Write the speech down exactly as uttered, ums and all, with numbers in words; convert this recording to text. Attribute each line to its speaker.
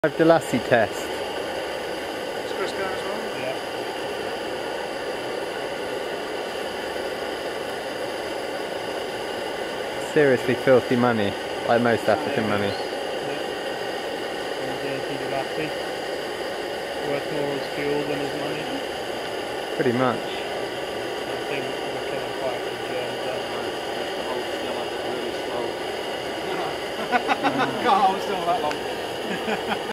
Speaker 1: Delassie test.
Speaker 2: Is Chris going as well?
Speaker 3: Yeah.
Speaker 1: Seriously filthy money, like most African money.
Speaker 3: Yeah. Dirty Delassie. Worth more as fuel than his money.
Speaker 1: Pretty much.
Speaker 3: I think we're killing quite a few germs there.
Speaker 2: The whole still up really slow. Can't hold still that long.